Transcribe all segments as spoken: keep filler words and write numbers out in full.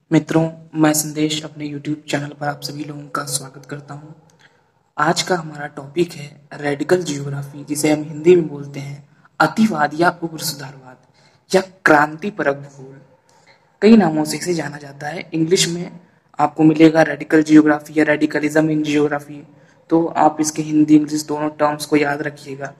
मित्रों, मैं संदेश अपने यूट्यूब चैनल पर आप सभी लोगों का स्वागत करता हूं। आज का हमारा टॉपिक है रेडिकल जियोग्राफी, जिसे हम हिंदी में बोलते हैं अतिवाद या उग्र सुधारवाद या क्रांतिपरक भूगोल। कई नामों से इसे जाना जाता है। इंग्लिश में आपको मिलेगा रेडिकल जियोग्राफी या रेडिकलिज्म इन जियोग्राफी। तो आप इसके हिंदी इंग्लिश दोनों टर्म्स को याद रखिएगा।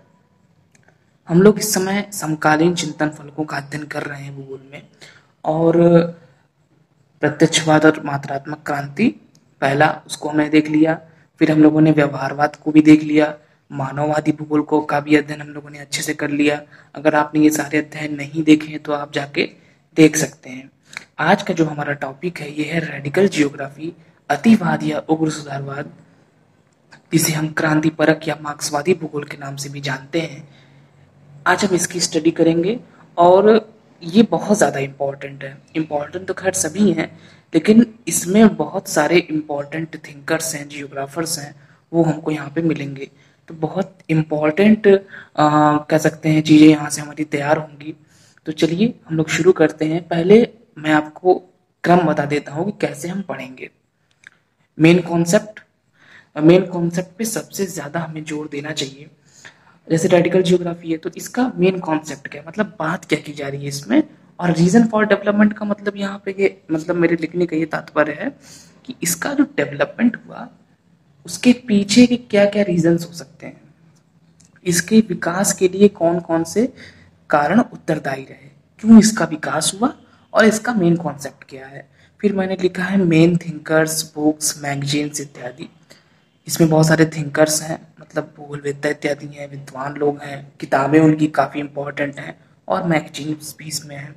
हम लोग इस समय समकालीन चिंतन फलकों का अध्ययन कर रहे हैं भूगोल में, और प्रत्यक्षवाद और मात्रात्मक क्रांति पहला उसको हमने देख लिया। फिर हम लोगों ने व्यवहारवाद को भी देख लिया। मानववादी भूगोल को का भी अध्ययन हम लोगों ने अच्छे से कर लिया। अगर आपने ये सारे अध्ययन नहीं देखे हैं तो आप जाके देख सकते हैं। आज का जो हमारा टॉपिक है ये है रेडिकल जियोग्राफी, अतिवाद या उग्र सुधारवाद, जिसे हम क्रांतिपरक या मार्क्सवादी भूगोल के नाम से भी जानते हैं। आज हम इसकी स्टडी करेंगे और ये बहुत ज़्यादा इम्पोर्टेंट है। इम्पोर्टेंट तो खैर सभी हैं, लेकिन इसमें बहुत सारे इम्पोर्टेंट थिंकर्स हैं, जियोग्राफर्स हैं, वो हमको यहाँ पे मिलेंगे। तो बहुत इम्पोर्टेंट कह सकते हैं चीज़ें यहाँ से हमारी तैयार होंगी। तो चलिए हम लोग शुरू करते हैं। पहले मैं आपको क्रम बता देता हूँ कि कैसे हम पढ़ेंगे। मेन कॉन्सेप्ट मेन कॉन्सेप्ट पे सबसे ज़्यादा हमें जोर देना चाहिए। जैसे रेडिकल जियोग्राफी है तो इसका मेन कॉन्सेप्ट क्या है, मतलब बात क्या की जा रही है इसमें, और रीजन फॉर डेवलपमेंट का मतलब यहाँ पे ये मतलब मेरे लिखने का ये तात्पर्य है कि इसका जो डेवलपमेंट हुआ उसके पीछे के क्या क्या रीजंस हो सकते हैं, इसके विकास के लिए कौन कौन से कारण उत्तरदायी रहे, क्यों इसका विकास हुआ, और इसका मेन कॉन्सेप्ट क्या है। फिर मैंने लिखा है मेन थिंकर्स, बुक्स, मैगजीन्स इत्यादि। इसमें बहुत सारे थिंकर्स हैं, मतलब भूगोलवेत्ता इत्यादि हैं, विद्वान लोग हैं, किताबें उनकी काफ़ी इम्पोर्टेंट हैं, और मैगजीन्स भी इसमें हैं।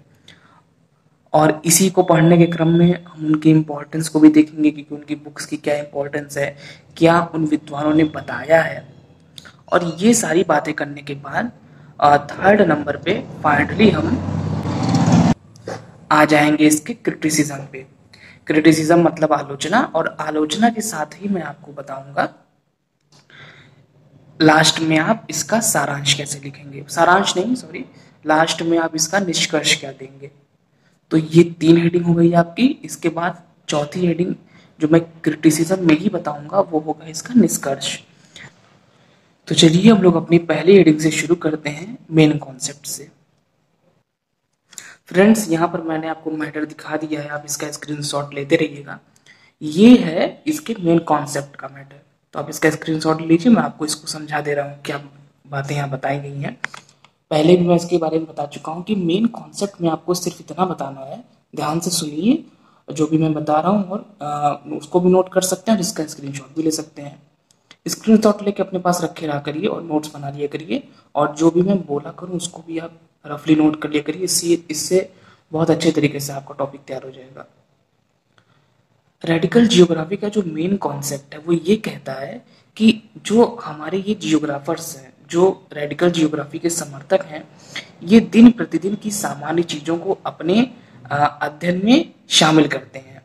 और इसी को पढ़ने के क्रम में हम उनकी इम्पोर्टेंस को भी देखेंगे कि उनकी बुक्स की क्या इम्पोर्टेंस है, क्या उन विद्वानों ने बताया है। और ये सारी बातें करने के बाद थर्ड नंबर पे फाइनली हम आ जाएंगे इसके क्रिटिसिज्म पे। क्रिटिसिज्म मतलब आलोचना, और आलोचना के साथ ही मैं आपको बताऊंगा लास्ट में आप इसका सारांश कैसे लिखेंगे। सारांश नहीं, सॉरी, लास्ट में आप इसका निष्कर्ष क्या देंगे। तो ये तीन हेडिंग हो गई आपकी। इसके बाद चौथी हेडिंग जो मैं क्रिटिसिज्म में ही बताऊंगा वो होगा इसका निष्कर्ष। तो चलिए हम लोग अपनी पहली हेडिंग से शुरू करते हैं, मेन कॉन्सेप्ट से। फ्रेंड्स, यहाँ पर मैंने आपको मैटर दिखा दिया है, आप इसका स्क्रीनशॉट लेते रहिएगा। ये है इसके मेन कॉन्सेप्ट का मैटर, तो आप इसका स्क्रीनशॉट लीजिए। मैं आपको इसको समझा दे रहा हूँ क्या बातें यहाँ बताई गई हैं। पहले भी मैं इसके बारे में बता चुका हूँ कि मेन कॉन्सेप्ट में आपको सिर्फ इतना बताना है, ध्यान से सुनिए जो भी मैं बता रहा हूँ, और आ, उसको भी नोट कर सकते हैं और इसका स्क्रीनशॉट भी ले सकते हैं। स्क्रीनशॉट लेके अपने पास रखे रहा करिए और नोट्स बना लिया करिए, और जो भी मैं बोला करूँ उसको भी आप रफली नोट कर लिया करिए। इससे इससे बहुत अच्छे तरीके से आपका टॉपिक तैयार हो जाएगा। रेडिकल जियोग्राफी का जो मेन कॉन्सेप्ट है वो ये कहता है कि जो हमारे ये जियोग्राफर्स हैं, जो रेडिकल जियोग्राफी के समर्थक हैं, ये दिन प्रतिदिन की सामान्य चीजों को अपने अध्ययन में शामिल करते हैं,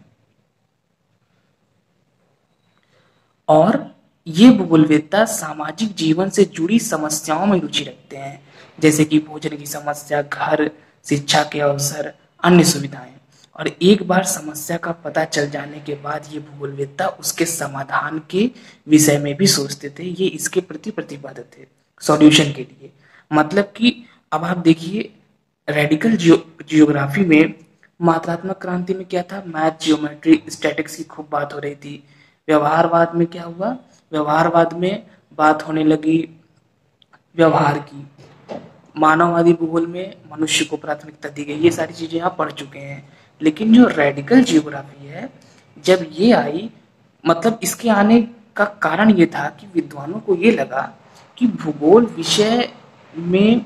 और ये भूगोलवेत्ता सामाजिक जीवन से जुड़ी समस्याओं में रुचि रखते हैं, जैसे कि भोजन की समस्या, घर, शिक्षा के अवसर, अन्य सुविधाएं। और एक बार समस्या का पता चल जाने के बाद ये भूगोलवेत्ता उसके समाधान के विषय में भी सोचते थे। ये इसके प्रति प्रतिबद्ध थे सॉल्यूशन के लिए। मतलब कि अब आप देखिए, रेडिकल जियो जियोग्राफी में मात्रात्मक क्रांति में क्या था, मैथ, जियोमेट्री, स्टैटिक्स की खूब बात हो रही थी। व्यवहारवाद में क्या हुआ, व्यवहारवाद में बात होने लगी व्यवहार की। मानववादी भूगोल में मनुष्य को प्राथमिकता दी गई। ये सारी चीजें आप पढ़ चुके हैं। लेकिन जो रेडिकल जियोग्राफी है, जब ये आई, मतलब इसके आने का कारण ये था कि विद्वानों को ये लगा कि भूगोल विषय में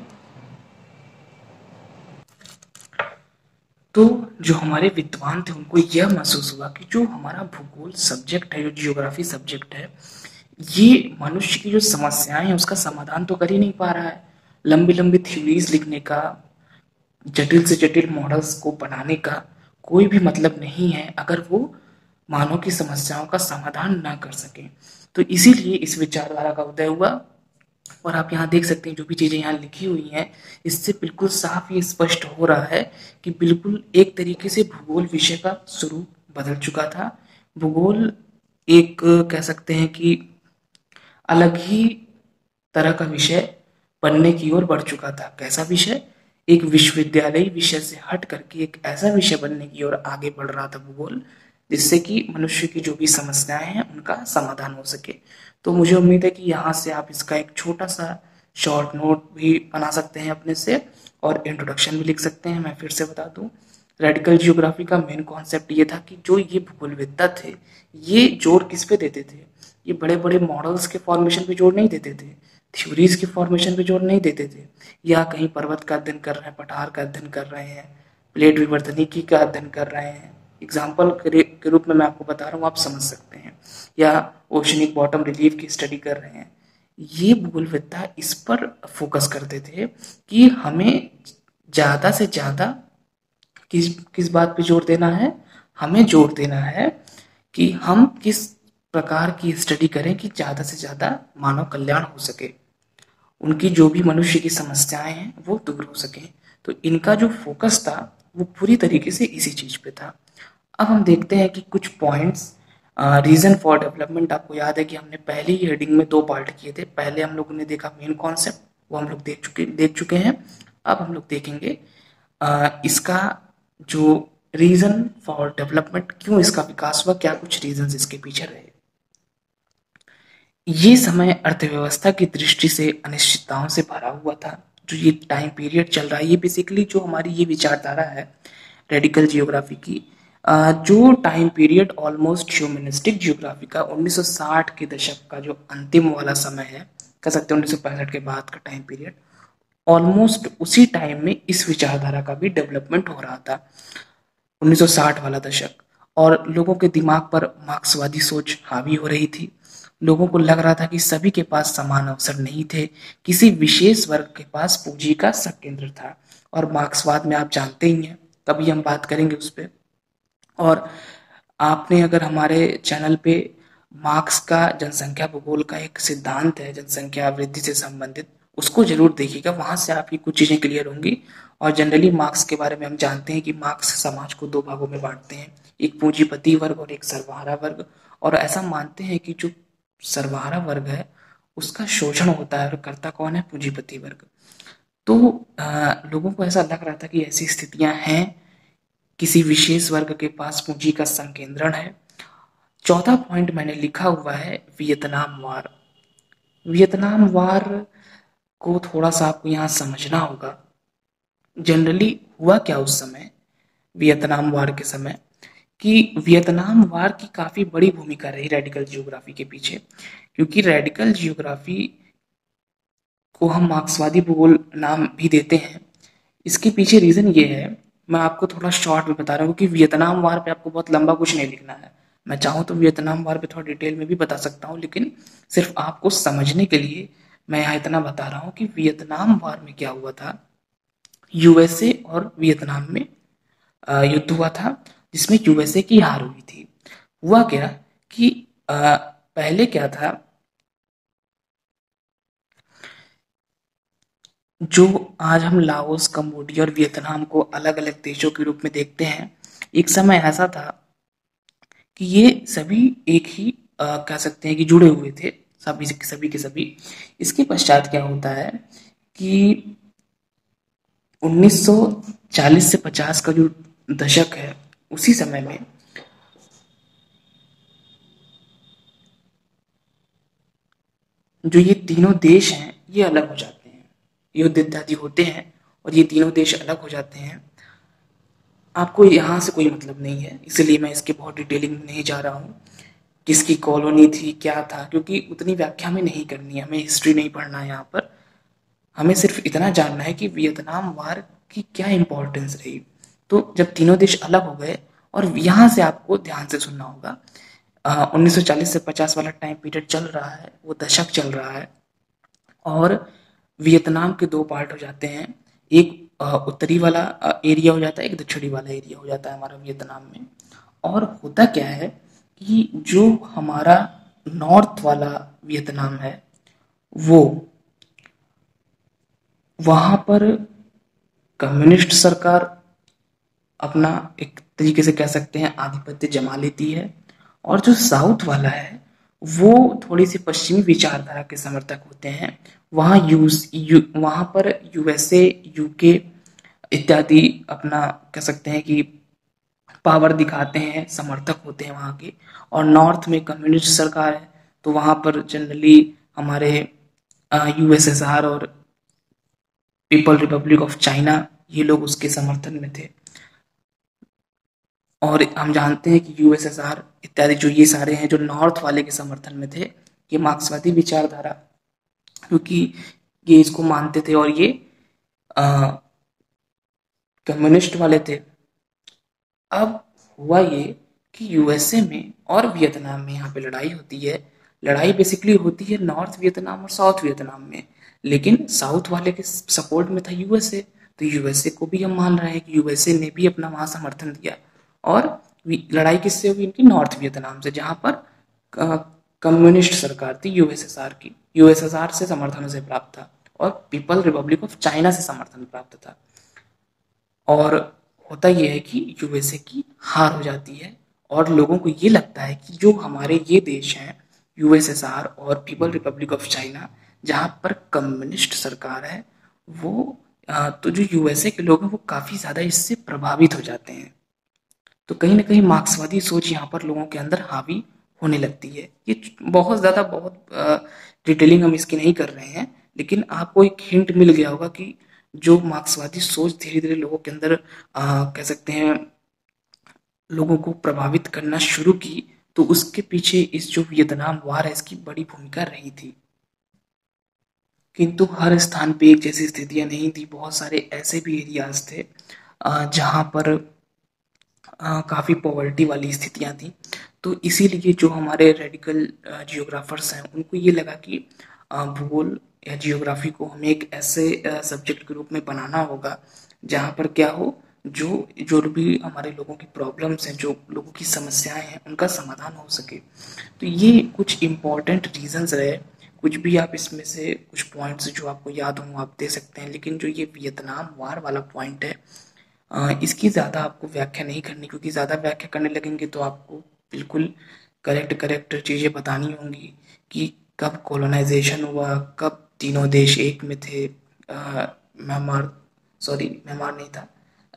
तो जो हमारे विद्वान थे उनको यह महसूस हुआ कि जो हमारा भूगोल सब्जेक्ट है, जो जियोग्राफी सब्जेक्ट है, ये मनुष्य की जो समस्याएं हैं उसका समाधान तो कर ही नहीं पा रहा है। लंबी लंबी थ्योरीज लिखने का, जटिल से जटिल मॉडल्स को बनाने का कोई भी मतलब नहीं है अगर वो मानव की समस्याओं का समाधान ना कर सके। तो इसीलिए इस विचारधारा का उदय हुआ और आप यहाँ देख सकते हैं जो भी चीज़ें यहाँ लिखी हुई हैं, इससे बिल्कुल साफ ये स्पष्ट हो रहा है कि बिल्कुल एक तरीके से भूगोल विषय का स्वरूप बदल चुका था। भूगोल एक कह सकते हैं कि अलग ही तरह का विषय बनने की ओर बढ़ चुका था। कैसा विषय? एक विश्वविद्यालयी विषय से हट करके एक ऐसा विषय बनने की ओर आगे बढ़ रहा था भूगोल, जिससे कि मनुष्य की जो भी समस्याएं हैं उनका समाधान हो सके। तो मुझे उम्मीद है कि यहाँ से आप इसका एक छोटा सा शॉर्ट नोट भी बना सकते हैं अपने से, और इंट्रोडक्शन भी लिख सकते हैं। मैं फिर से बता दूं, रेडिकल जियोग्राफी का मेन कॉन्सेप्ट ये था कि जो ये भूगोलवेत्ता थे, ये जोर किस पे देते थे? ये बड़े बड़े मॉडल्स के फॉर्मेशन पे जोर नहीं देते थे, थ्योरीज के फॉर्मेशन पे जोर नहीं देते थे, या कहीं पर्वत का अध्ययन कर रहे हैं, पठार का अध्ययन कर रहे हैं, प्लेट विवर्तनिकी का अध्ययन कर रहे हैं, एग्जाम्पल के रूप में मैं आपको बता रहा हूँ, आप समझ सकते हैं, या ओशनिक बॉटम रिलीफ की स्टडी कर रहे हैं। ये भूगोलवेत्ता इस पर फोकस करते थे कि हमें ज़्यादा से ज़्यादा किस किस बात पे जोर देना है? हमें जोर देना है कि हम किस प्रकार की स्टडी करें कि ज़्यादा से ज़्यादा मानव कल्याण हो सके, उनकी जो भी मनुष्य की समस्याएं हैं वो दूर हो सकें। तो इनका जो फोकस था वो पूरी तरीके से इसी चीज़ पे था। अब हम देखते हैं कि कुछ पॉइंट्स, रीजन फॉर डेवलपमेंट, आपको याद है कि हमने पहली ही हेडिंग में दो पार्ट किए थे। पहले हम लोगों ने देखा मेन कॉन्सेप्ट, वो हम लोग देख चुके देख चुके हैं। अब हम लोग देखेंगे आ, इसका जो रीजन फॉर डेवलपमेंट, क्यों इसका विकास हुआ, क्या कुछ रीजन इसके पीछे रहे। ये समय अर्थव्यवस्था की दृष्टि से अनिश्चितताओं से भरा हुआ था। जो ये टाइम पीरियड चल रहा है, ये बेसिकली जो हमारी ये विचारधारा है रेडिकल जियोग्राफी की, जो time period almost humanistic geography का उन्नीस सौ साठ के दशक का जो अंतिम वाला समय है, कह सकते हैं उन्नीस सौ पैंसठ के बाद का टाइम पीरियड, ऑलमोस्ट उसी टाइम में इस विचारधारा का भी डेवलपमेंट हो रहा था, उन्नीस सौ साठ वाला दशक। और लोगों के दिमाग पर मार्क्सवादी सोच हावी हो रही थी। लोगों को लग रहा था कि सभी के पास समान अवसर नहीं थे, किसी विशेष वर्ग के पास पूंजी का संकेंद्र था। और मार्क्सवाद में आप जानते ही हैं, कभी हम बात करेंगे उस पर। और आपने अगर हमारे चैनल पे मार्क्स का जनसंख्या भूगोल का एक सिद्धांत है जनसंख्या वृद्धि से संबंधित, उसको जरूर देखिएगा, वहां से आपकी कुछ चीजें क्लियर होंगी। और जनरली मार्क्स के बारे में हम जानते हैं कि मार्क्स समाज को दो भागों में बांटते हैं, एक पूंजीपति वर्ग और एक सर्वहारा वर्ग। और ऐसा मानते हैं कि जो सर्वहारा वर्ग है उसका शोषण होता है, और करता कौन है? पूंजीपति वर्ग। तो आ, लोगों को ऐसा लग रहा था कि ऐसी स्थितियां हैं, किसी विशेष वर्ग के पास पूंजी का संकेंद्रण है। चौथा पॉइंट मैंने लिखा हुआ है वियतनाम वार। वियतनाम वार को थोड़ा सा आपको यहाँ समझना होगा। जनरली हुआ क्या उस समय, वियतनाम वार के समय, कि वियतनाम वार की काफी बड़ी भूमिका रही रेडिकल जियोग्राफी के पीछे। क्योंकि रेडिकल जियोग्राफी को हम मार्क्सवादी भूगोल नाम भी देते हैं, इसके पीछे रीजन ये है, मैं आपको थोड़ा शॉर्ट में बता रहा हूँ कि वियतनाम वार पे आपको बहुत लंबा कुछ नहीं लिखना है। मैं चाहूँ तो वियतनाम वार पे थोड़ा डिटेल में भी बता सकता हूँ, लेकिन सिर्फ आपको समझने के लिए मैं यहाँ इतना बता रहा हूँ कि वियतनाम वार में क्या हुआ था। यूएसए और वियतनाम में युद्ध हुआ था, जिसमें यूएसए की हार हुई थी। हुआ क्या कि आ, पहले क्या था, जो आज हम लाओस, कंबोडिया और वियतनाम को अलग अलग देशों के रूप में देखते हैं, एक समय ऐसा था कि ये सभी एक ही आ, कह सकते हैं कि जुड़े हुए थे, सभी सभी के सभी। इसके पश्चात क्या होता है कि उन्नीस सौ चालीस से पचास का जो दशक है, उसी समय में जो ये तीनों देश हैं ये अलग हो जाते हैं, युद्ध इत्यादि होते हैं और ये तीनों देश अलग हो जाते हैं। आपको यहाँ से कोई मतलब नहीं है, इसलिए मैं इसके बहुत डिटेलिंग में नहीं जा रहा हूँ, किसकी कॉलोनी थी, क्या था, क्योंकि उतनी व्याख्या में नहीं करनी है, हमें हिस्ट्री नहीं पढ़ना है यहाँ पर। हमें सिर्फ इतना जानना है कि वियतनाम वार की क्या इंपॉर्टेंस रही। तो जब तीनों देश अलग हो गए, और यहाँ से आपको ध्यान से सुनना होगा, उन्नीस सौ चालीस से पचास वाला टाइम पीरियड चल रहा है, वो दशक चल रहा है, और वियतनाम के दो पार्ट हो जाते हैं, एक उत्तरी वाला एरिया हो जाता है, एक दक्षिणी वाला एरिया हो जाता है हमारा वियतनाम में। और होता क्या है कि जो हमारा नॉर्थ वाला वियतनाम है, वो वहां पर कम्युनिस्ट सरकार अपना एक तरीके से कह सकते हैं आधिपत्य जमा लेती है, और जो साउथ वाला है वो थोड़ी सी पश्चिमी विचारधारा के समर्थक होते हैं। वहाँ यूस यू वहाँ पर यूएसए, यूके इत्यादि अपना कह सकते हैं कि पावर दिखाते हैं, समर्थक होते हैं वहाँ के। और नॉर्थ में कम्युनिस्ट सरकार है, तो वहाँ पर जनरली हमारे यूएसएसआर और पीपल रिपब्लिक ऑफ चाइना, ये लोग उसके समर्थन में थे। और हम जानते हैं कि यूएसएसआर इत्यादि जो ये सारे हैं जो नॉर्थ वाले के समर्थन में थे, ये मार्क्सवादी विचारधारा, क्योंकि ये इसको मानते थे और ये कम्युनिस्ट वाले थे। अब हुआ ये कि यूएसए में और वियतनाम में यहाँ पे लड़ाई होती है। लड़ाई बेसिकली होती है नॉर्थ वियतनाम और साउथ वियतनाम में, लेकिन साउथ वाले के सपोर्ट में था यूएसए, तो यूएसए को भी हम मान रहे हैं कि यूएसए ने भी अपना वहाँ समर्थन दिया। और लड़ाई किससे हुई? इनकी नॉर्थ वियतनाम से, जहाँ पर कम्युनिस्ट सरकार थी यूएसएसआर की, यूएसएसआर से समर्थन उसे प्राप्त था और पीपल रिपब्लिक ऑफ चाइना से समर्थन प्राप्त था। और होता यह है कि यूएसए की हार हो जाती है और लोगों को ये लगता है कि जो हमारे ये देश हैं यूएसएसआर और पीपल रिपब्लिक ऑफ चाइना, जहाँ पर कम्युनिस्ट सरकार है, वो तो जो यूएसए के लोग हैं वो काफ़ी ज़्यादा इससे प्रभावित हो जाते हैं। तो कहीं ना कहीं मार्क्सवादी सोच यहाँ पर लोगों के अंदर हावी होने लगती है। ये बहुत ज़्यादा बहुत डिटेलिंग हम इसकी नहीं कर रहे हैं, लेकिन आपको एक हिंट मिल गया होगा कि जो मार्क्सवादी सोच धीरे धीरे लोगों के अंदर आ, कह सकते हैं लोगों को प्रभावित करना शुरू की, तो उसके पीछे इस जो वियतनाम वार है इसकी बड़ी भूमिका रही थी। किंतु हर स्थान पे एक जैसी स्थितियां नहीं थी, बहुत सारे ऐसे भी एरियाज थे जहाँ पर काफ़ी पॉवर्टी वाली स्थितियां थी। तो इसीलिए जो हमारे रेडिकल जियोग्राफर्स हैं उनको ये लगा कि भूगोल या जियोग्राफी को हमें एक ऐसे सब्जेक्ट के रूप में बनाना होगा जहाँ पर क्या हो, जो जो भी हमारे लोगों की प्रॉब्लम्स हैं, जो लोगों की समस्याएं हैं, उनका समाधान हो सके। तो ये कुछ इम्पोर्टेंट रीजंस रहे। कुछ भी आप इसमें से कुछ पॉइंट्स जो आपको याद हों आप दे सकते हैं, लेकिन जो ये वियतनाम वार वाला पॉइंट है इसकी ज़्यादा आपको व्याख्या नहीं करनी, क्योंकि ज़्यादा व्याख्या करने लगेंगे तो आपको बिल्कुल करेक्ट करेक्ट चीज़ें बतानी होंगी कि कब कॉलोनाइजेशन हुआ, कब तीनों देश एक में थे, म्यांमार सॉरी म्यांमार नहीं था,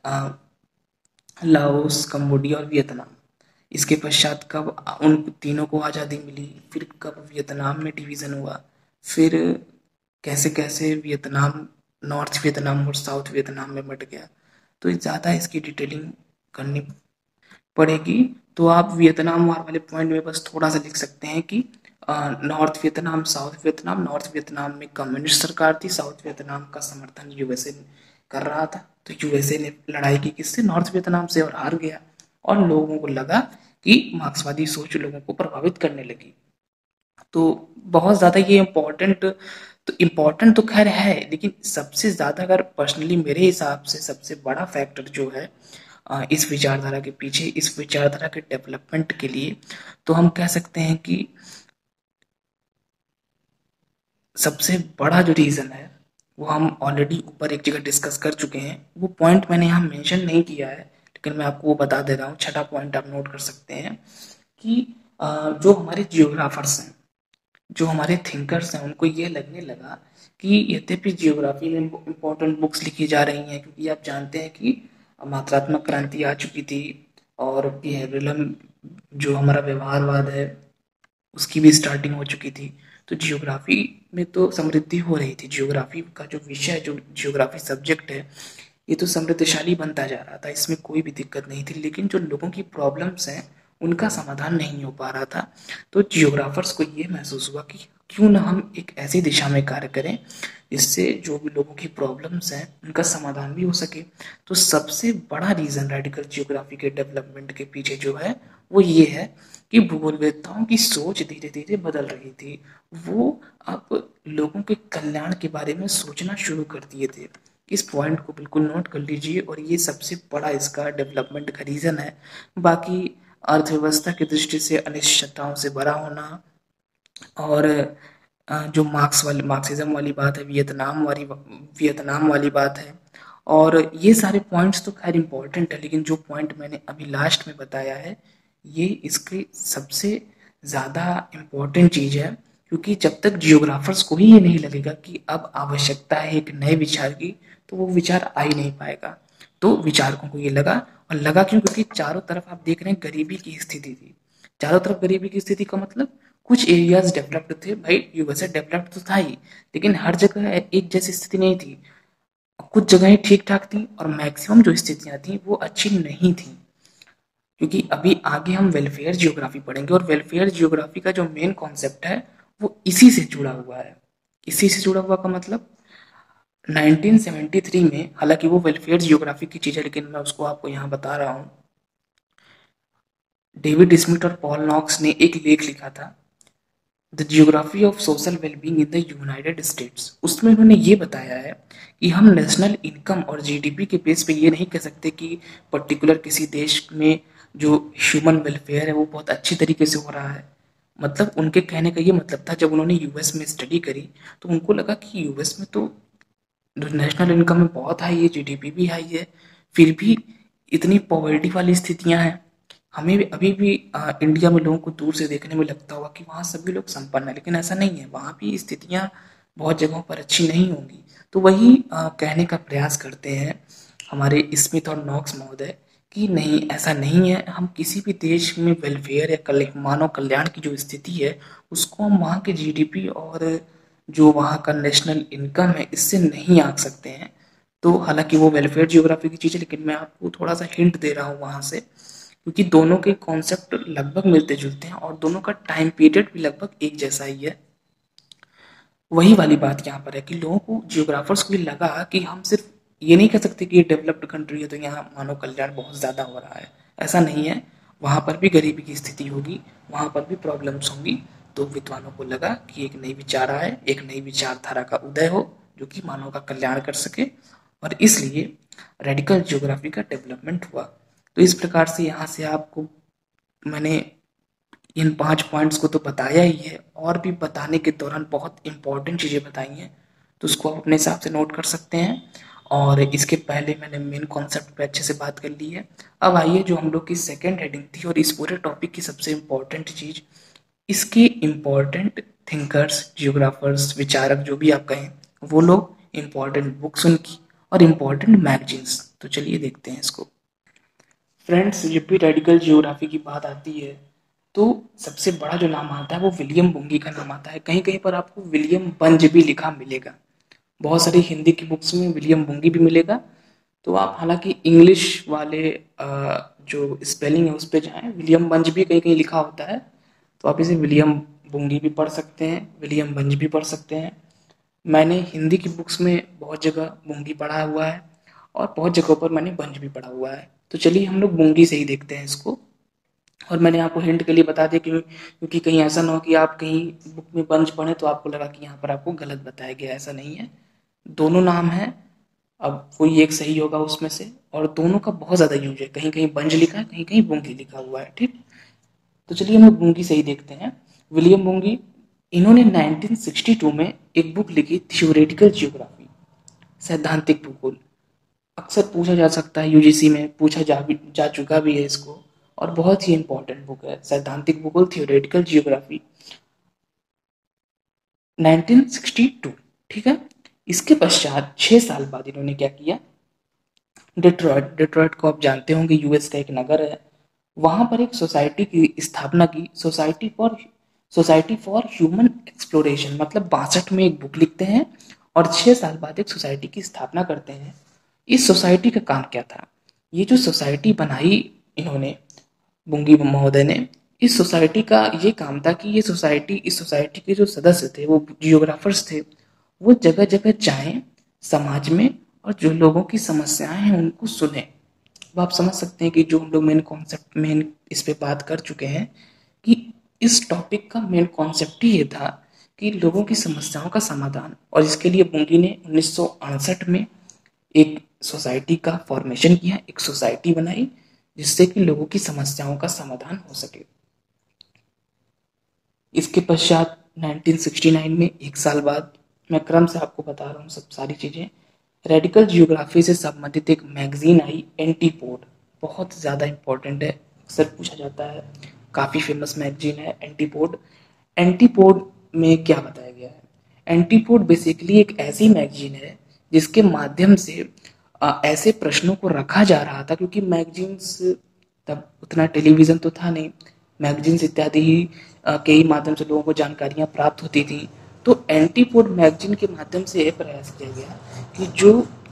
लाओस, कंबोडिया और वियतनाम। इसके पश्चात कब उन तीनों को आज़ादी मिली, फिर कब वियतनाम में डिवीज़न हुआ, फिर कैसे कैसे वियतनाम नॉर्थ वियतनाम और साउथ वियतनाम में बट गया। तो ज़्यादा इसकी डिटेलिंग करनी पड़ेगी। तो आप वियतनाम वार वाले पॉइंट में बस थोड़ा सा लिख सकते हैं कि north Vietnam, south Vietnam, north Vietnam में कम्युनिस्ट सरकार थी, साउथ वियतनाम का समर्थन यूएसए कर रहा था। तो यूएसए ने लड़ाई की किससे? नॉर्थ वियतनाम से, और हार गया। और लोगों को लगा कि मार्क्सवादी सोच लोगों को प्रभावित करने लगी। तो बहुत ज़्यादा ये इम्पोर्टेंट तो इम्पोर्टेंट तो खैर है, लेकिन सबसे ज़्यादा अगर पर्सनली मेरे हिसाब से सबसे बड़ा फैक्टर जो है इस विचारधारा के पीछे, इस विचारधारा के डेवलपमेंट के लिए, तो हम कह सकते हैं कि सबसे बड़ा जो रीज़न है वो हम ऑलरेडी ऊपर एक जगह डिस्कस कर चुके हैं। वो पॉइंट मैंने यहाँ मेंशन नहीं किया है, लेकिन मैं आपको वो बता दे रहा हूँ। छठा पॉइंट आप नोट कर सकते हैं कि जो हमारे जियोग्राफर्स हैं, जो हमारे थिंकर्स हैं, उनको ये लगने लगा कि यद्यपि जियोग्राफी में इम्पोर्टेंट बुक्स लिखी जा रही हैं, क्योंकि आप जानते हैं कि मात्रात्मक क्रांति आ चुकी थी और बिहेवियरल जो हमारा व्यवहारवाद है उसकी भी स्टार्टिंग हो चुकी थी। तो जियोग्राफी में तो समृद्धि हो रही थी। जियोग्राफी का जो विषय, जो जियोग्राफी सब्जेक्ट है, ये तो समृद्धशाली बनता जा रहा था, इसमें कोई भी दिक्कत नहीं थी। लेकिन जो लोगों की प्रॉब्लम्स हैं उनका समाधान नहीं हो पा रहा था। तो जियोग्राफर्स को ये महसूस हुआ कि क्यों ना हम एक ऐसी दिशा में कार्य करें जिससे जो भी लोगों की प्रॉब्लम्स हैं उनका समाधान भी हो सके। तो सबसे बड़ा रीज़न रेडिकल जियोग्राफी के डेवलपमेंट के पीछे जो है वो ये है कि भूगोलवेत्ताओं की सोच धीरे धीरे बदल रही थी। वो अब लोगों के कल्याण के बारे में सोचना शुरू कर दिए थे। इस पॉइंट को बिल्कुल नोट कर लीजिए, और ये सबसे बड़ा इसका डेवलपमेंट का रीज़न है। बाकी अर्थव्यवस्था की दृष्टि से अनिश्चितताओं से भरा होना और जो मार्क्स वाली मार्क्सिज्म वाली बात है, वियतनाम वाली वियतनाम वाली बात है, और ये सारे पॉइंट्स तो खैर इम्पोर्टेंट है, लेकिन जो पॉइंट मैंने अभी लास्ट में बताया है ये इसकी सबसे ज़्यादा इम्पोर्टेंट चीज़ है, क्योंकि जब तक जियोग्राफर्स को ही ये नहीं लगेगा कि अब आवश्यकता है एक नए विचार की, तो वो विचार आ ही नहीं पाएगा। तो विचारकों को ये लगा, और लगा क्यों? क्योंकि चारों तरफ आप देख रहे हैं गरीबी की स्थिति थी। चारों तरफ गरीबी की स्थिति का मतलब कुछ एरियाज डेवलप्ड थे, भाई यूएसए डेवलप्ड तो था ही, लेकिन हर जगह एक जैसी स्थिति नहीं थी। कुछ जगहें ठीक ठाक थी और मैक्सिमम जो स्थितियां थी वो अच्छी नहीं थी। क्योंकि अभी आगे हम वेलफेयर जियोग्राफी पढ़ेंगे, और वेलफेयर जियोग्राफी का जो मेन कॉन्सेप्ट है वो इसी से जुड़ा हुआ है। इसी से जुड़ा हुआ का मतलब नाइनटीन सेवेंटी थ्री में, हालांकि वो वेलफेयर जियोग्राफी की चीज़ है लेकिन मैं उसको आपको यहाँ बता रहा हूँ, डेविड स्मिथ और पॉल नॉक्स ने एक लेख लिखा था, the geography of social wellbeing in the United States. उसमें उन्होंने ये बताया है कि हम नेशनल इनकम और जीडीपी के बेस पे ये नहीं कह सकते कि पर्टिकुलर किसी देश में जो ह्यूमन वेलफेयर है वो बहुत अच्छी तरीके से हो रहा है। मतलब उनके कहने का ये मतलब था, जब उन्होंने यूएस में स्टडी करी तो उनको लगा कि यूएस में तो नेशनल इनकम में बहुत हाई है, जीडीपी भी हाई है, फिर भी इतनी पॉवर्टी वाली स्थितियां हैं। हमें भी अभी भी आ, इंडिया में लोगों को दूर से देखने में लगता होगा कि वहाँ सभी लोग संपन्न है, लेकिन ऐसा नहीं है, वहाँ भी स्थितियाँ बहुत जगहों पर अच्छी नहीं होंगी। तो वही आ, कहने का प्रयास करते हैं हमारे स्मिथ और नॉक्स महोदय कि नहीं, ऐसा नहीं है। हम किसी भी देश में वेलफेयर या कल्याण, मानव कल्याण की जो स्थिति है उसको हम वहाँ के जीडीपी और जो वहाँ का नेशनल इनकम है इससे नहीं आंक सकते हैं। तो हालांकि वो वेलफेयर जियोग्राफी की चीज़ है, लेकिन मैं आपको थोड़ा सा हिंट दे रहा हूँ वहाँ से, क्योंकि दोनों के कॉन्सेप्ट लगभग मिलते जुलते हैं और दोनों का टाइम पीरियड भी लगभग एक जैसा ही है। वही वाली बात यहाँ पर है कि लोगों को, जियोग्राफर्स को भी लगा कि हम सिर्फ ये नहीं कह सकते कि ये डेवलप्ड कंट्री है तो यहाँ मानव कल्याण बहुत ज़्यादा हो रहा है, ऐसा नहीं है। वहाँ पर भी गरीबी की स्थिति होगी, वहाँ पर भी प्रॉब्लम्स होंगी। तो विद्वानों को लगा कि एक नई विचार आए, एक नई विचारधारा का उदय हो जो कि मानव का कल्याण कर सके, और इसलिए रेडिकल जियोग्राफी का डेवलपमेंट हुआ। तो इस प्रकार से यहाँ से आपको मैंने इन पांच पॉइंट्स को तो बताया ही है, और भी बताने के दौरान बहुत इंपॉर्टेंट चीज़ें बताई हैं, तो उसको आप अपने हिसाब से नोट कर सकते हैं। और इसके पहले मैंने मेन कॉन्सेप्ट पे अच्छे से बात कर ली है। अब आइए जो हम लोग की सेकेंड हेडिंग थी और इस पूरे टॉपिक की सबसे इम्पोर्टेंट चीज़, इसके इम्पोर्टेंट थिंकर्स, जियोग्राफर्स, विचारक जो भी आप कहें, वो लोग, इम्पोर्टेंट बुक्स उनकी और इम्पोर्टेंट मैगजीन्स। तो चलिए देखते हैं इसको। फ्रेंड्स, जब भी रेडिकल जियोग्राफी की बात आती है तो सबसे बड़ा जो नाम आता है वो विलियम बुंगी का नाम आता है। कहीं कहीं पर आपको विलियम बंज भी लिखा मिलेगा, बहुत सारी हिंदी की बुक्स में विलियम बुंगी भी मिलेगा। तो आप हालांकि इंग्लिश वाले जो स्पेलिंग है उस पर जाएं, विलियम बंज भी कहीं कहीं लिखा होता है, तो आप इसे विलियम बुंगी भी पढ़ सकते हैं, विलियम बंज भी पढ़ सकते हैं। मैंने हिंदी की बुक्स में बहुत जगह बुंगी पढ़ा हुआ है और बहुत जगहों पर मैंने बंज भी पढ़ा हुआ है। तो चलिए हम लोग बुंगी से ही देखते हैं इसको। और मैंने आपको हिंट के लिए बता दिया क्यों, क्योंकि कहीं ऐसा ना हो कि आप कहीं बुक में बंज पढ़े तो आपको लगा कि यहाँ पर आपको गलत बताया गया, ऐसा नहीं है। दोनों नाम है, अब कोई एक सही होगा उसमें से, और दोनों का बहुत ज़्यादा यूज है, कहीं कहीं बंज लिखा है, कहीं कहीं बुंगी लिखा हुआ है, ठीक। तो चलिए हम लोग बुंगी से ही देखते हैं। विलियम बुंगी, इन्होंने नाइनटीन सिक्सटी टू में एक बुक लिखी, थ्योरेटिकल जियोग्राफी, सैद्धांतिक भूगोल। अक्सर पूछा जा सकता है, यूजीसी में पूछा जा भी जा चुका भी है इसको, और बहुत ही इंपॉर्टेंट बुक है, सैद्धांतिक भूगोल, theoretical geography, nineteen sixty two, ठीक है। इसके पश्चात छह साल बाद इन्होंने क्या किया, डिट्रॉयट, डिट्रॉयट को आप जानते होंगे, यूएस का एक नगर है, वहां पर एक सोसाइटी की स्थापना की, society for society for human exploration. मतलब बासठ में एक बुक लिखते हैं और छह साल बाद एक सोसाइटी की स्थापना करते हैं। इस सोसाइटी का काम क्या था, ये जो सोसाइटी बनाई इन्होंने, बुंगी महोदय ने, इस सोसाइटी का ये काम था कि ये सोसाइटी, इस सोसाइटी के जो सदस्य थे वो जियोग्राफर्स थे, वो जगह जगह जाएं समाज में और जो लोगों की समस्याएं हैं उनको सुने। अब आप समझ सकते हैं कि जो हम लोग मेन कॉन्सेप्ट, मेन इस पे बात कर चुके हैं कि इस टॉपिक का मेन कॉन्सेप्ट ही ये था कि लोगों की समस्याओं का समाधान, और इसके लिए बुंगी ने उन्नीस सौ अड़सठ में एक सोसाइटी का फॉर्मेशन किया, एक सोसाइटी बनाई जिससे कि लोगों की समस्याओं का समाधान हो सके। इसके पश्चात नाइनटीन सिक्सटी नाइन में, एक साल बाद, मैं क्रम से आपको बता रहा हूँ सब सारी चीज़ें, रेडिकल जियोग्राफी से संबंधित एक मैगजीन आई, एंटीपोड। बहुत ज़्यादा इम्पोर्टेंट है, अक्सर पूछा जाता है, काफ़ी फेमस मैगजीन है एंटीपोड। एंटीपोड में क्या बताया गया है? एंटीपोड बेसिकली एक ऐसी मैगजीन है जिसके माध्यम से आ, ऐसे प्रश्नों को रखा जा रहा था, क्योंकि मैगजीन्स तब उतना टेलीविज़न तो था नहीं, मैगजीन्स इत्यादि ही आ, के ही माध्यम से लोगों को जानकारियाँ प्राप्त होती थी। तो एंटीपोड मैगजीन के माध्यम से यह प्रयास किया गया कि जो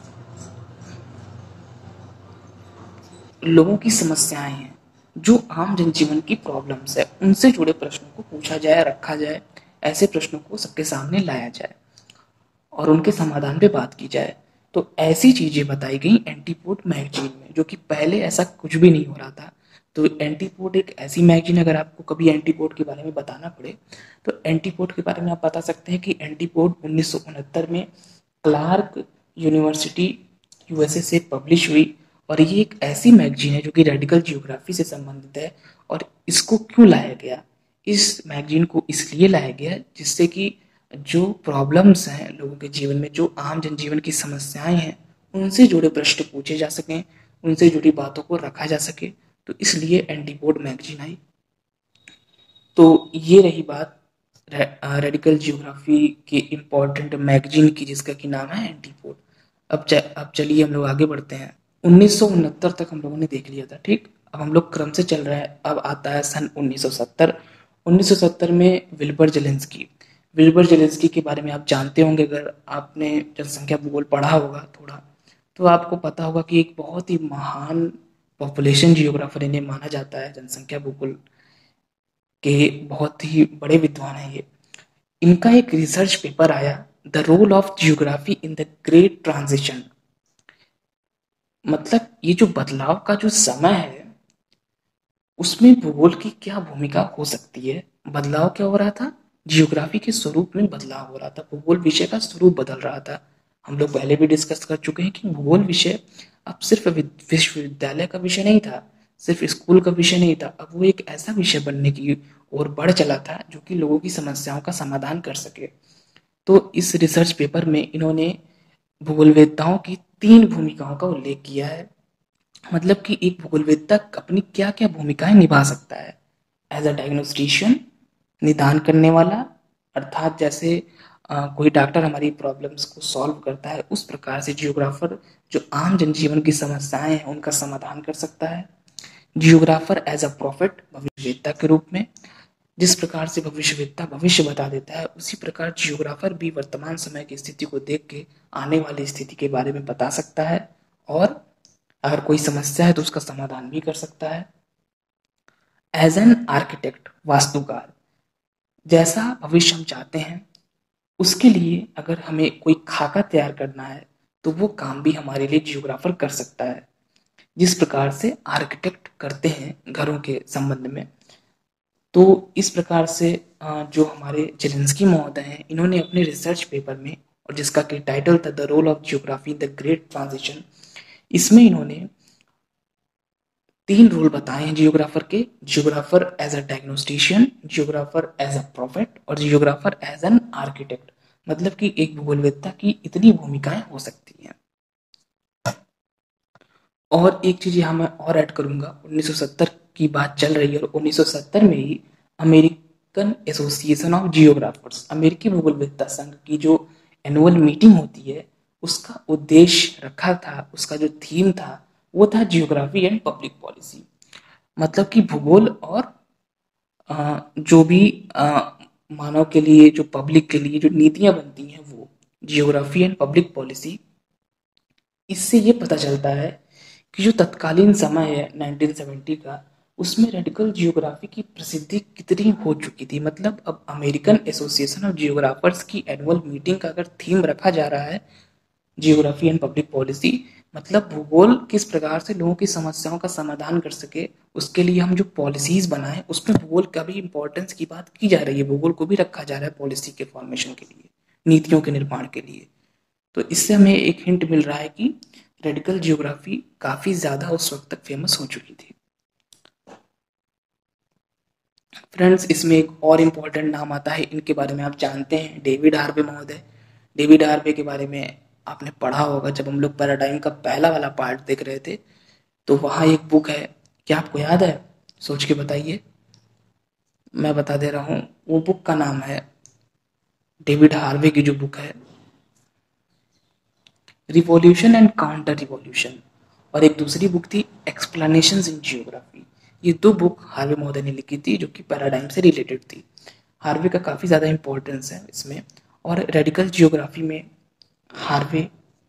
लोगों की समस्याएं हैं, जो आम जनजीवन की प्रॉब्लम्स है, उनसे जुड़े प्रश्नों को पूछा जाए, रखा जाए, ऐसे प्रश्नों को सबके सामने लाया जाए और उनके समाधान पे बात की जाए। तो ऐसी चीजें बताई गई एंटीपोड मैगजीन में, जो कि पहले ऐसा कुछ भी नहीं हो रहा था। तो एंटीपोड एक ऐसी मैगजीन, अगर आपको कभी एंटीपोड के बारे में बताना पड़े तो एंटीपोड के बारे में आप बता सकते हैं कि एंटीपोड उन्नीस सौ उनहत्तर में क्लार्क यूनिवर्सिटी यूएसए से पब्लिश हुई, और ये एक ऐसी मैगजीन है जो कि रेडिकल जियोग्राफी से संबंधित है। और इसको क्यों लाया गया? इस मैगजीन को इसलिए लाया गया जिससे कि जो प्रॉब्लम्स हैं लोगों के जीवन में, जो आम जनजीवन की समस्याएं हैं, उनसे जुड़े प्रश्न पूछे जा सकें, उनसे जुड़ी बातों को रखा जा सके। तो इसलिए एंटीपोड मैगजीन आई। तो ये रही बात रे, रेडिकल जियोग्राफी के इम्पोर्टेंट मैगजीन की, जिसका कि नाम है एंटीपोड। अब च, अब चलिए हम लोग आगे बढ़ते हैं। उन्नीस सौ उनहत्तर तक हम लोगों ने देख लिया था, ठीक। अब हम लोग क्रम से चल रहा है, अब आता है सन उन्नीस सौ सत्तर। उन्नीस सौ सत्तर में विल्बर जेलेंस्की। विल्बर जेलेंस्की के बारे में आप जानते होंगे, अगर आपने जनसंख्या भूगोल पढ़ा होगा थोड़ा, तो आपको पता होगा कि एक बहुत ही महान पॉपुलेशन जियोग्राफर इन्हें माना जाता है, जनसंख्या भूगोल के बहुत ही बड़े विद्वान हैं ये। इनका एक रिसर्च पेपर आया, the role of geography in the great transition. मतलब ये जो बदलाव का जो समय है, उसमें भूगोल की क्या भूमिका हो सकती है। बदलाव क्या हो रहा था? जियोग्राफी के स्वरूप में बदलाव हो रहा था, भूगोल विषय का स्वरूप बदल रहा था। हम लोग पहले भी डिस्कस कर चुके हैं कि भूगोल विषय अब सिर्फ विश्वविद्यालय का विषय नहीं था, सिर्फ स्कूल का विषय नहीं था, अब वो एक ऐसा विषय बनने की ओर बढ़ चला था जो कि लोगों की समस्याओं का समाधान कर सके। तो इस रिसर्च पेपर में इन्होंने भूगोलवेत्ताओं की तीन भूमिकाओं का उल्लेख किया है। मतलब कि एक भूगोलवेत्ता अपनी क्या क्या भूमिकाएं निभा सकता है। एज अ डायग्नोस्टिशियन, निदान करने वाला, अर्थात जैसे आ, कोई डॉक्टर हमारी प्रॉब्लम्स को सॉल्व करता है, उस प्रकार से जियोग्राफर जो आम जनजीवन की समस्याएं हैं उनका समाधान कर सकता है। जियोग्राफर एज अ प्रॉफिट, भविष्यवेत्ता के रूप में, जिस प्रकार से भविष्यवेत्ता भविष्य बता देता है, उसी प्रकार जियोग्राफर भी वर्तमान समय की स्थिति को देख के आने वाली स्थिति के बारे में बता सकता है, और अगर कोई समस्या है तो उसका समाधान भी कर सकता है। एज एन आर्किटेक्ट, वास्तुकार, जैसा भविष्य हम चाहते हैं उसके लिए अगर हमें कोई खाका तैयार करना है तो वो काम भी हमारे लिए जियोग्राफर कर सकता है, जिस प्रकार से आर्किटेक्ट करते हैं घरों के संबंध में। तो इस प्रकार से जो हमारे जेलेंस्की महोदय हैं, इन्होंने अपने रिसर्च पेपर में, और जिसका कि टाइटल था the role of geography in the great transition, इसमें इन्होंने तीन रोल बताए हैं जियोग्राफर के। Geographer as a diagnostician, geographer as a prophet, और जियोग्राफर एज एन आर्किटेक्ट। मतलब कि एक भूगोलवेत्ता की इतनी भूमिकाएं हो सकती हैं। और एक चीज यहाँ मैं और ऐड करूंगा, उन्नीस सौ सत्तर की बात चल रही है, और उन्नीस सौ सत्तर में ही अमेरिकन एसोसिएशन ऑफ जियोग्राफर्स, अमेरिकी भूगोलवेत्ता संघ की जो एनुअल मीटिंग होती है, उसका उद्देश्य रखा था, उसका जो थीम था वो था जियोग्राफी एंड पब्लिक पॉलिसी। मतलब कि भूगोल और आ, जो भी आ, मानव के लिए, जो पब्लिक के लिए जो नीतियां बनती हैं, वो जियोग्राफी एंड पब्लिक पॉलिसी। इससे ये पता चलता है कि जो तत्कालीन समय है नाइनटीन सेवेंटी का, उसमें रेडिकल जियोग्राफी की प्रसिद्धि कितनी हो चुकी थी। मतलब अब अमेरिकन एसोसिएशन ऑफ जियोग्राफर्स की एनुअल मीटिंग का अगर थीम रखा जा रहा है जियोग्राफी एंड पब्लिक पॉलिसी, मतलब भूगोल किस प्रकार से लोगों की समस्याओं का समाधान कर सके, उसके लिए हम जो पॉलिसीज बनाए उसमें भूगोल का भी इंपॉर्टेंस की बात की जा रही है, भूगोल को भी रखा जा रहा है पॉलिसी के फॉर्मेशन के लिए, नीतियों के निर्माण के लिए। तो इससे हमें एक हिंट मिल रहा है कि रेडिकल जियोग्राफी काफी ज्यादा उस वक्त तक फेमस हो चुकी थी। फ्रेंड्स, इसमें एक और इम्पोर्टेंट नाम आता है, इनके बारे में आप जानते हैं, डेविड हार्वे महोदय। डेविड हार्वे के बारे में आपने पढ़ा होगा, जब हम लोग पैराडाइम का पहला वाला पार्ट देख रहे थे तो वहाँ एक बुक है, क्या आपको याद है? सोच के बताइए, मैं बता दे रहा हूँ। वो बुक का नाम है, डेविड हार्वे की जो बुक है, रिवॉल्यूशन एंड काउंटर रिवॉल्यूशन, और एक दूसरी बुक थी एक्सप्लेनेशंस इन जियोग्राफी। ये दो बुक हार्वे महोदय ने लिखी थी जो कि पैराडाइम से रिलेटेड थी। हार्वे का काफ़ी ज़्यादा इंपॉर्टेंस है इसमें। और रेडिकल जियोग्राफी में हार्वे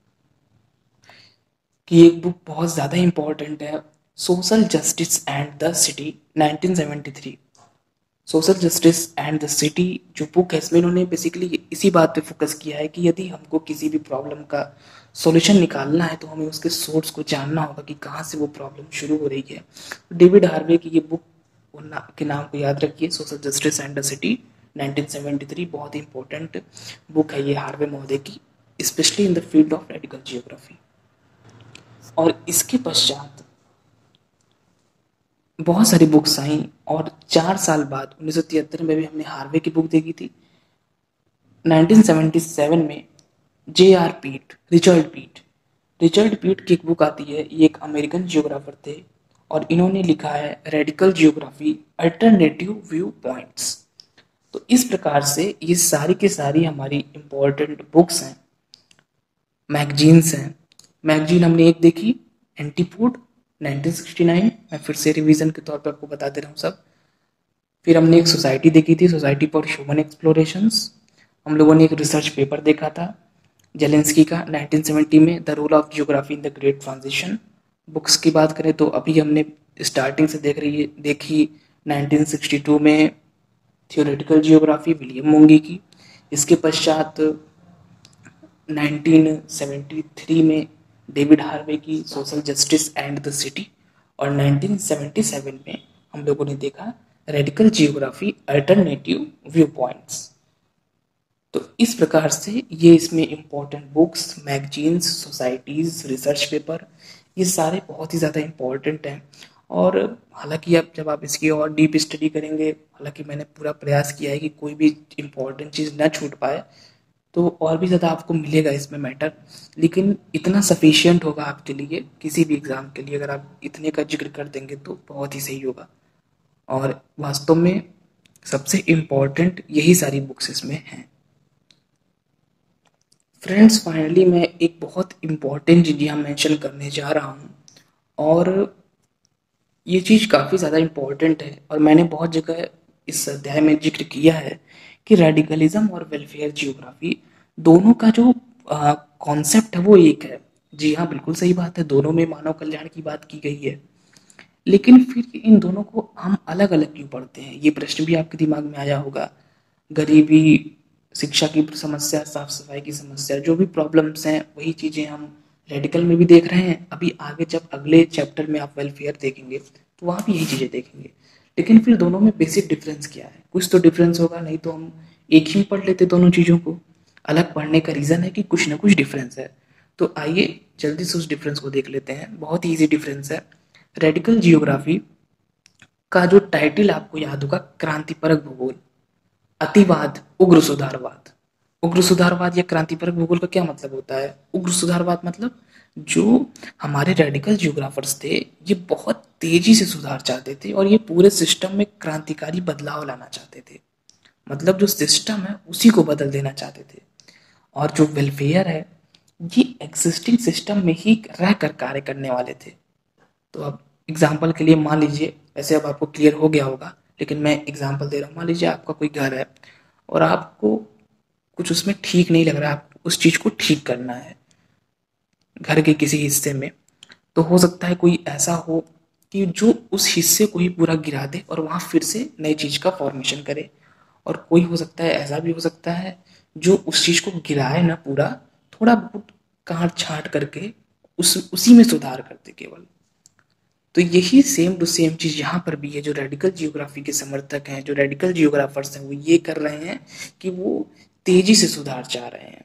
की एक बुक बहुत ज़्यादा इंपॉर्टेंट है, social justice and the city, nineteen seventy three. Social justice and the city जो बुक है, इसमें इन्होंने बेसिकली इसी बात पे फोकस किया है कि यदि हमको किसी भी प्रॉब्लम का सॉल्यूशन निकालना है तो हमें उसके सोर्स को जानना होगा कि कहाँ से वो प्रॉब्लम शुरू हो रही है। डेविड हार्वे की ये बुक ना, के नाम को याद रखिए, social justice and the city, nineteen seventy three. बहुत ही इंपॉर्टेंट बुक है ये हार्वे महोदय की, specially in the field of radical geography. और इसके पश्चात बहुत सारी बुक्स आई, और चार साल बाद उन्नीस सौ तिहत्तर में भी हमने हार्वे की बुक देखी थी। नाइनटीन सेवेंटी सेवन में J R Peet, Richard Peet, Richard Peet की एक बुक आती है। ये एक अमेरिकन जियोग्राफर थे और इन्होंने लिखा है radical geography, alternative view points. तो इस प्रकार से ये सारी की सारी हमारी इंपॉर्टेंट बुक्स हैं, मैगजीन्स हैं। मैगजीन हमने एक देखी, एंटीपोड, नाइनटीन सिक्सटी नाइन। मैं फिर से रिवीजन के तौर पे आपको बता दे रहा हूँ सब। फिर हमने एक सोसाइटी देखी थी, सोसाइटी फॉर ह्यूमन एक्सप्लोरेशंस। हम लोगों ने एक रिसर्च पेपर देखा था जेलेंस्की का नाइनटीन सेवेंटी में, the role of geography in the great transition. Books की बात करें तो अभी हमने स्टार्टिंग से देख रही है देखी नाइनटीन सिक्सटी टू में थियोरेटिकल जियोग्राफी, विलियम मोंगी की। इसके पश्चात नाइनटीन सेवेंटी थ्री में डेविड हार्वे की social justice and the city, और नाइनटीन सेवेंटी सेवन में हम लोगों ने देखा radical geography, alternative view points. तो इस प्रकार से ये इसमें important books, magazines, societies, research paper, ये सारे बहुत ही ज़्यादा इम्पोर्टेंट हैं। और हालांकि अब जब आप इसकी और डीप स्टडी करेंगे, हालांकि मैंने पूरा प्रयास किया है कि कोई भी इम्पोर्टेंट चीज़ ना छूट पाए, तो और भी ज़्यादा आपको मिलेगा इसमें मैटर, लेकिन इतना सफिशियंट होगा आपके लिए किसी भी एग्ज़ाम के लिए। अगर आप इतने का जिक्र कर देंगे तो बहुत ही सही होगा। और वास्तव में सबसे इम्पोर्टेंट यही सारी बुक्स इसमें हैं। फ्रेंड्स, फाइनली मैं एक बहुत इम्पॉर्टेंट चीज़ यहाँ मेंशन करने जा रहा हूँ, और ये चीज़ काफ़ी ज़्यादा इम्पॉर्टेंट है और मैंने बहुत जगह इस अध्याय में जिक्र किया है कि रेडिकलिज्म और वेलफेयर जियोग्राफी दोनों का जो कॉन्सेप्ट है वो एक है। जी हाँ, बिल्कुल सही बात है, दोनों में मानव कल्याण की बात की गई है, लेकिन फिर इन दोनों को हम अलग अलग क्यों पढ़ते हैं? ये प्रश्न भी आपके दिमाग में आया होगा। गरीबी, शिक्षा की समस्या, साफ सफाई की समस्या, जो भी प्रॉब्लम्स हैं वही चीज़ें हम रेडिकल में भी देख रहे हैं। अभी आगे जब अगले चैप्टर में आप वेलफेयर देखेंगे तो वहाँ भी यही चीज़ें देखेंगे। लेकिन फिर दोनों में बेसिक डिफरेंस क्या है? कुछ तो डिफरेंस होगा, नहीं तो हम एक ही पढ़ लेते दोनों चीज़ों को। अलग पढ़ने का रीज़न है कि कुछ ना कुछ डिफरेंस है। तो आइए जल्दी से उस डिफरेंस को देख लेते हैं। बहुत ही ईजी डिफरेंस है। रेडिकल जियोग्राफी का जो टाइटल आपको याद होगा, क्रांतिपरक भूगोल, अतिवाद, उग्र सुधारवाद। उग्र सुधारवाद या क्रांतिपरक भूगोल का क्या मतलब होता है? उग्र सुधारवाद मतलब जो हमारे रेडिकल जियोग्राफर्स थे ये बहुत तेजी से सुधार चाहते थे और ये पूरे सिस्टम में क्रांतिकारी बदलाव लाना चाहते थे। मतलब जो सिस्टम है उसी को बदल देना चाहते थे। और जो वेलफेयर है ये एग्जिस्टिंग सिस्टम में ही रहकर कार्य करने वाले थे। तो अब एग्जाम्पल के लिए मान लीजिए, वैसे अब आपको क्लियर हो गया होगा लेकिन मैं एग्जाम्पल दे रहा हूँ। मान लीजिए आपका कोई घर है और आपको कुछ उसमें ठीक नहीं लग रहा है, आपको उस चीज़ को ठीक करना है घर के किसी हिस्से में। तो हो सकता है कोई ऐसा हो कि जो उस हिस्से को ही पूरा गिरा दे और वहाँ फिर से नई चीज़ का फॉर्मेशन करे, और कोई हो सकता है ऐसा भी हो सकता है जो उस चीज़ को गिराए ना पूरा, थोड़ा बहुत काट छांट करके उस उसी में सुधार करते केवल। तो यही सेम टू सेम चीज़ यहाँ पर भी है। जो रेडिकल जियोग्राफी के समर्थक हैं, जो रेडिकल जियोग्राफर्स हैं, वो ये कर रहे हैं कि वो तेजी से सुधार चाह रहे हैं।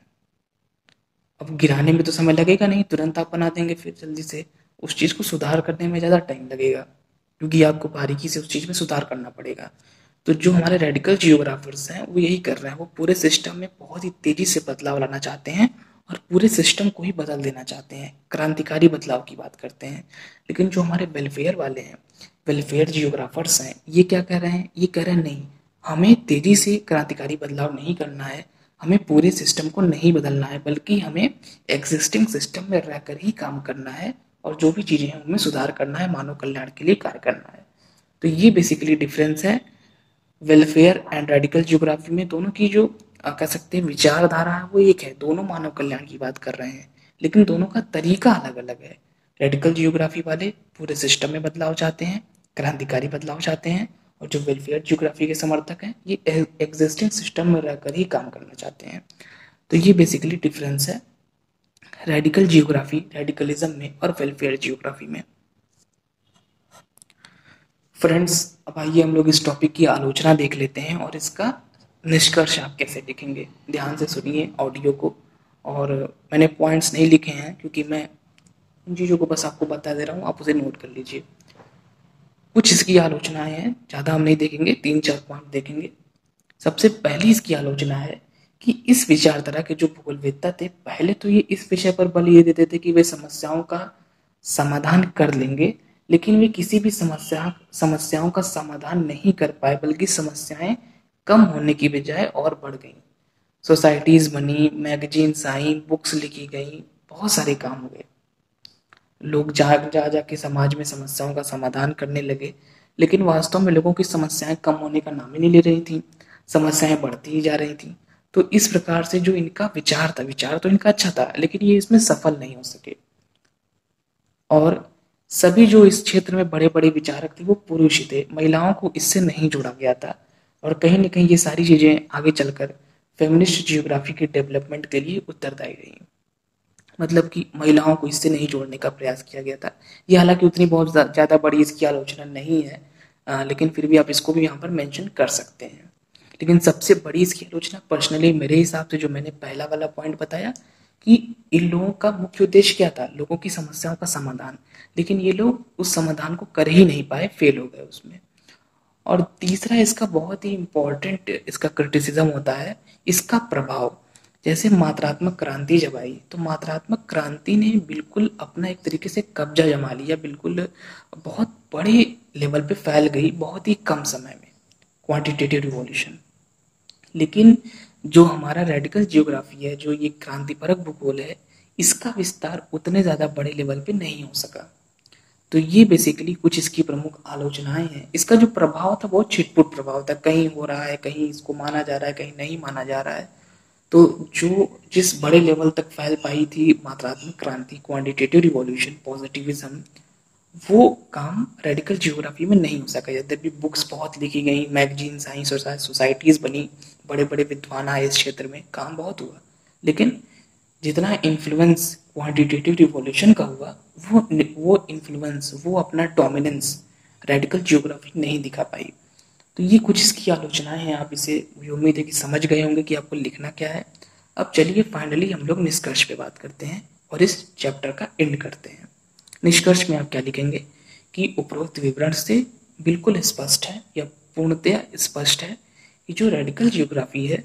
अब गिराने में तो समय लगेगा नहीं, तुरंत आप बना देंगे फिर जल्दी से। उस चीज़ को सुधार करने में ज़्यादा टाइम लगेगा क्योंकि आपको बारीकी से उस चीज़ में सुधार करना पड़ेगा। तो जो हमारे रेडिकल जियोग्राफर्स हैं वो यही कर रहे हैं, वो पूरे सिस्टम में बहुत ही तेजी से बदलाव लाना चाहते हैं और पूरे सिस्टम को ही बदल देना चाहते हैं, क्रांतिकारी बदलाव की बात करते हैं। लेकिन जो हमारे वेलफेयर वाले हैं, वेलफेयर जियोग्राफर्स हैं, ये क्या कह रहे हैं, ये कह रहे हैं नहीं, हमें तेजी से क्रांतिकारी बदलाव नहीं करना है, हमें पूरे सिस्टम को नहीं बदलना है, बल्कि हमें एग्जिस्टिंग सिस्टम में रहकर ही काम करना है और जो भी चीज़ें हैं उनमें सुधार करना है, मानव कल्याण के लिए कार्य करना है। तो ये बेसिकली डिफरेंस है वेलफेयर एंड रेडिकल जियोग्राफी में। दोनों की जो आ, कह सकते हैं विचारधारा है वो एक है, दोनों मानव कल्याण की बात कर रहे हैं, लेकिन दोनों का तरीका अलग अलग है। रेडिकल जियोग्राफी वाले पूरे सिस्टम में बदलाव चाहते हैं, क्रांतिकारी बदलाव चाहते हैं, और जो वेलफेयर जियोग्राफी के समर्थक हैं ये एग्जिस्टिंग सिस्टम में रहकर ही काम करना चाहते हैं। तो ये बेसिकली डिफरेंस है रेडिकल जियोग्राफी, रेडिकलिज्म में और वेलफेयर जियोग्राफी में। फ्रेंड्स, अब आइए हम लोग इस टॉपिक की आलोचना देख लेते हैं और इसका निष्कर्ष आप कैसे लिखेंगे। ध्यान से सुनिए ऑडियो को, और मैंने पॉइंट्स नहीं लिखे हैं क्योंकि मैं इन चीज़ों को बस आपको बता दे रहा हूँ, आप उसे नोट कर लीजिए। कुछ इसकी आलोचनाएं हैं, ज़्यादा हम नहीं देखेंगे, तीन चार पॉइंट देखेंगे। सबसे पहली इसकी आलोचना है कि इस विचारधारा के जो भूगोलवेत्ता थे, पहले तो ये इस विषय पर बल ये देते थे कि वे समस्याओं का समाधान कर लेंगे, लेकिन वे किसी भी समस्या समस्याओं का समाधान नहीं कर पाए, बल्कि समस्याएं कम होने की बजाय और बढ़ गई। सोसाइटीज बनी, मैगजीन्स आई, बुक्स लिखी गई, बहुत सारे काम हुए, लोग जा जा जाके समाज में समस्याओं का समाधान करने लगे, लेकिन वास्तव में लोगों की समस्याएं कम होने का नाम ही नहीं ले रही थी, समस्याएं बढ़ती ही जा रही थी। तो इस प्रकार से जो इनका विचार था, विचार तो इनका अच्छा था, लेकिन ये इसमें सफल नहीं हो सके। और सभी जो इस क्षेत्र में बड़े बड़े विचारक थे वो पुरुष ही थे, महिलाओं को इससे नहीं जोड़ा गया था। और कहीं न कहीं ये सारी चीज़ें आगे चलकर फेमिनिस्ट जियोग्राफी के डेवलपमेंट के लिए उत्तरदायी रही, मतलब कि महिलाओं को इससे नहीं जोड़ने का प्रयास किया गया था। ये हालांकि उतनी बहुत ज़्यादा बड़ी इसकी आलोचना नहीं है, आ, लेकिन फिर भी आप इसको भी यहाँ पर मेंशन कर सकते हैं। लेकिन सबसे बड़ी इसकी आलोचना पर्सनली मेरे हिसाब से, जो मैंने पहला वाला पॉइंट बताया कि इन लोगों का मुख्य उद्देश्य क्या था, लोगों की समस्याओं का समाधान, लेकिन ये लोग उस समाधान को कर ही नहीं पाए, फेल हो गए उसमें। और तीसरा इसका बहुत ही इम्पोर्टेंट इसका क्रिटिसिज्म होता है इसका प्रभाव। जैसे मात्रात्मक क्रांति जब आई, तो मात्रात्मक क्रांति ने बिल्कुल अपना एक तरीके से कब्जा जमा लिया, बिल्कुल बहुत बड़े लेवल पे फैल गई बहुत ही कम समय में, क्वांटिटेटिव रिवॉल्यूशन। लेकिन जो हमारा रेडिकल जियोग्राफी है, जो ये क्रांतिपरक भूगोल है, इसका विस्तार उतने ज़्यादा बड़े लेवल पे नहीं हो सका। तो ये बेसिकली कुछ इसकी प्रमुख आलोचनाएं हैं। इसका जो प्रभाव था वो छिटपुट प्रभाव था, कहीं हो रहा है, कहीं इसको माना जा रहा है, कहीं नहीं माना जा रहा है। तो जो जिस बड़े लेवल तक फैल पाई थी मात्रात्मक क्रांति, क्वांटिटेटिव रिवॉल्यूशन, पॉजिटिविज्म, वो काम रेडिकल जियोग्राफी में नहीं हो सका। यद्यपि बुक्स बहुत लिखी गई, मैगजीन्स आई, सोसाइटीज बनी, बड़े बड़े विद्वान आए इस क्षेत्र में, काम बहुत हुआ, लेकिन जितना इन्फ्लुएंस क्वांटिटेटिव रिवॉल्यूशन का हुआ, वो वो इन्फ्लुएंस, वो अपना डोमिनेंस रेडिकल जियोग्राफी नहीं दिखा पाई। तो ये कुछ इसकी आलोचनाएं हैं। आप इसे, मुझे उम्मीद है कि समझ गए होंगे कि आपको लिखना क्या है। अब चलिए फाइनली हम लोग निष्कर्ष पे बात करते हैं और इस चैप्टर का एंड करते हैं। निष्कर्ष में आप क्या लिखेंगे कि उपरोक्त विवरण से बिल्कुल स्पष्ट है या पूर्णतया स्पष्ट है कि जो रेडिकल जियोग्राफी है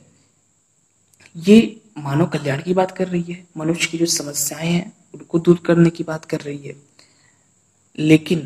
ये मानव कल्याण की बात कर रही है, मनुष्य की जो समस्याएं हैं उनको दूर करने की बात कर रही है, लेकिन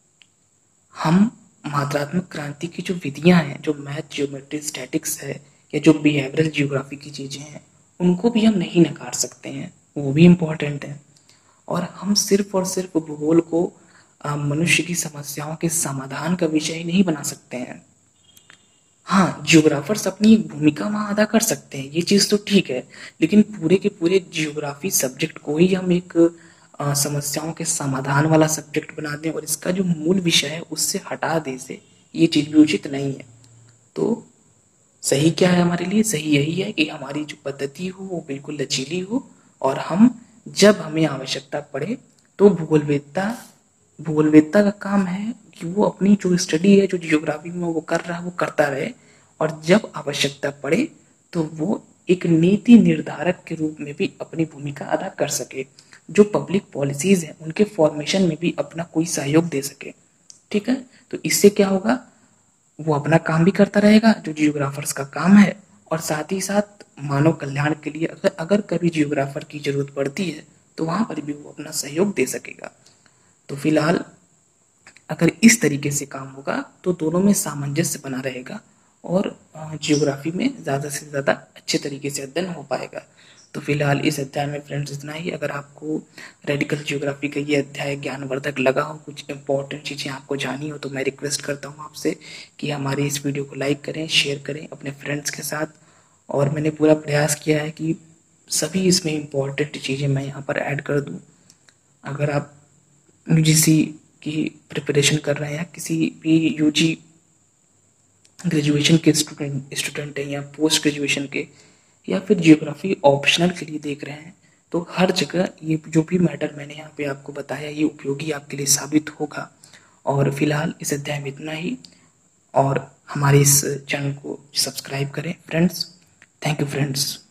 हम मात्रात्मक क्रांति की जो विधियां हैं, जो मैथ, ज्योमेट्री, स्टैटिक्स है, या जो बिहेवियरल जियोग्राफी की चीज़ें हैं, उनको भी हम नहीं नकार सकते हैं, वो भी इम्पोर्टेंट है। और हम सिर्फ और सिर्फ भूगोल को मनुष्य की समस्याओं के समाधान का विषय नहीं बना सकते हैं। हाँ, जियोग्राफर्स अपनी एक भूमिका वहाँ अदा कर सकते हैं, ये चीज़ तो ठीक है, लेकिन पूरे के पूरे जियोग्राफी सब्जेक्ट को ही हम एक आ, समस्याओं के समाधान वाला सब्जेक्ट बना दें और इसका जो मूल विषय है उससे हटा दें से, ये चीज़ भी उचित नहीं है। तो सही क्या है हमारे लिए? सही यही है कि हमारी जो पद्धति हो वो बिल्कुल लचीली हो, और हम जब हमें आवश्यकता पड़े तो भूगोलवेत्ता भूगोलवेत्ता का काम है कि वो अपनी जो स्टडी है, जो जियोग्राफी में वो कर रहा है वो करता रहे, और जब आवश्यकता पड़े तो वो एक नीति निर्धारक के रूप में भी अपनी भूमिका अदा कर सके, जो पब्लिक पॉलिसीज हैं उनके फॉर्मेशन में भी अपना कोई सहयोग दे सके। ठीक है, तो इससे क्या होगा, वो अपना काम भी करता रहेगा जो जियोग्राफर्स का काम है, और साथ ही साथ मानव कल्याण के लिए अगर अगर कभी जियोग्राफर की जरूरत पड़ती है तो वहां पर भी वो अपना सहयोग दे सकेगा। तो फिलहाल अगर इस तरीके से काम होगा तो दोनों में सामंजस्य बना रहेगा और जियोग्राफी में ज़्यादा से ज़्यादा अच्छे तरीके से अध्ययन हो पाएगा। तो फिलहाल इस अध्याय में फ्रेंड्स इतना ही। अगर आपको रेडिकल जियोग्राफी का ये अध्याय ज्ञानवर्धक लगा हो, कुछ इंपॉर्टेंट चीज़ें आपको जानी हो, तो मैं रिक्वेस्ट करता हूँ आपसे कि हमारी इस वीडियो को लाइक करें, शेयर करें अपने फ्रेंड्स के साथ। और मैंने पूरा प्रयास किया है कि सभी इसमें इम्पॉर्टेंट चीज़ें मैं यहाँ पर ऐड कर दूँ। अगर आप यूजीसी की प्रिपरेशन कर रहे हैं, किसी भी यूजी ग्रेजुएशन के स्टूडेंट स्टूडेंट हैं या पोस्ट ग्रेजुएशन के, या फिर जियोग्राफी ऑप्शनल के लिए देख रहे हैं, तो हर जगह ये जो भी मैटर मैंने यहाँ पे आपको बताया ये उपयोगी आपके लिए साबित होगा। और फिलहाल इस अध्याय में इतना ही, और हमारे इस चैनल को सब्सक्राइब करें फ्रेंड्स। Thank you friends.